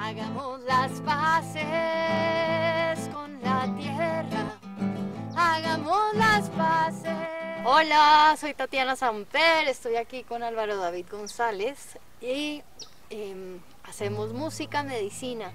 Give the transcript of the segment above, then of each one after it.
Hagamos las paces con la tierra, hagamos las paces. Hola, soy Tatiana Samper, estoy aquí con Álvaro David González y hacemos música medicina.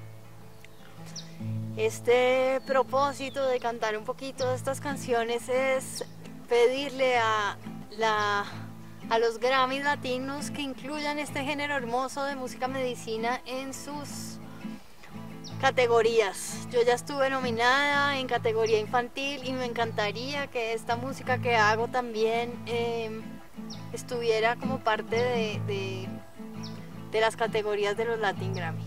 Este propósito de cantar un poquito de estas canciones es pedirle a los Grammys latinos que incluyan este género hermoso de música medicina en sus categorías. Yo ya estuve nominada en categoría infantil y me encantaría que esta música que hago también estuviera como parte de las categorías de los Latin Grammy.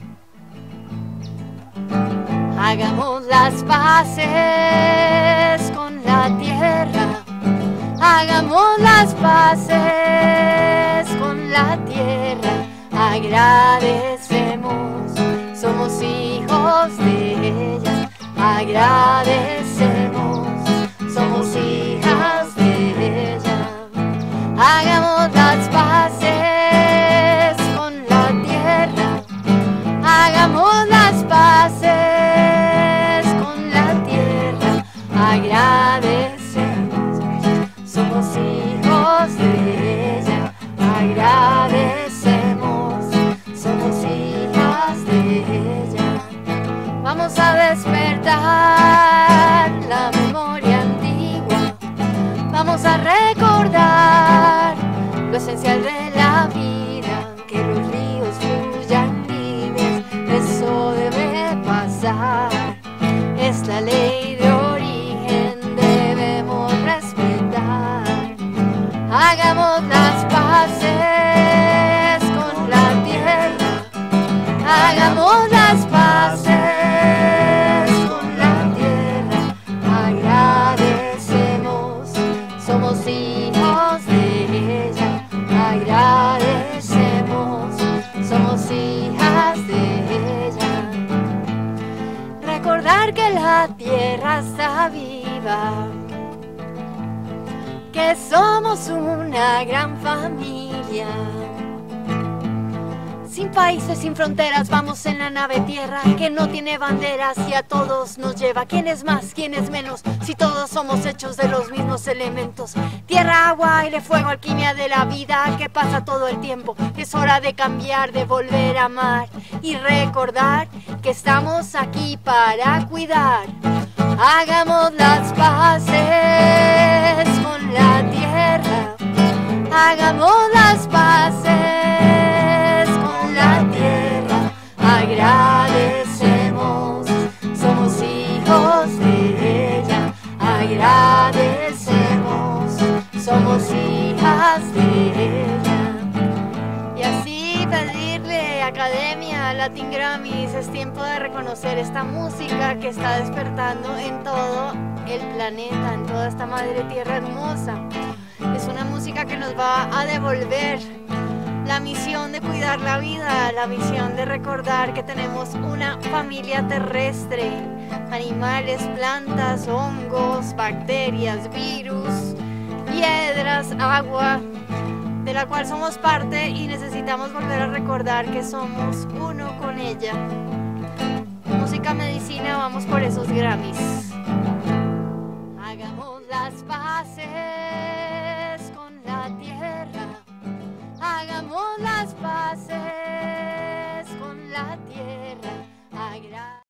Hagamos las paces con la tierra, hagamos las paces con la tierra, agradecemos, somos hijos de ella, agradecemos, somos hijas de ella. Hagamos las paces con la tierra, hagamos las paces con la tierra, agradecemos, somos hijos de ella, agradecemos, somos hijas de ella. Vamos a despertar la memoria antigua, vamos a recordar lo esencial de la vida, que los ríos fluyan libres, eso debe pasar, es la ley de origen, debemos respetar. Hagamos las paces con la tierra, hagamos las paces con la tierra, agradecemos, somos hijos de ella, agradecemos, somos hijas de ella. Recordar que la tierra está viva, que somos una gran familia. Sin países, sin fronteras, vamos en la nave tierra, que no tiene banderas y a todos nos lleva. ¿Quién es más, quién es menos, si todos somos hechos de los mismos elementos? Tierra, agua, aire, fuego, alquimia de la vida que pasa todo el tiempo. Es hora de cambiar, de volver a amar y recordar que estamos aquí para cuidar. Hagamos las paces con la tierra, hagamos las paces con la tierra, agradecemos, somos hijos de ella, agradecemos, somos hijas de ella. Y así pedirle a Academia Latin Grammys, es tiempo de reconocer esta música que está despertando en todo el planeta, en toda esta madre tierra hermosa. Es una música que nos va a devolver la misión de cuidar la vida, la misión de recordar que tenemos una familia terrestre, animales, plantas, hongos, bacterias, virus, piedras, agua, de la cual somos parte y necesitamos volver a recordar que somos uno con ella. Música medicina, vamos por esos Grammys. Hagamos las paces con la tierra, hagamos las paces con la tierra.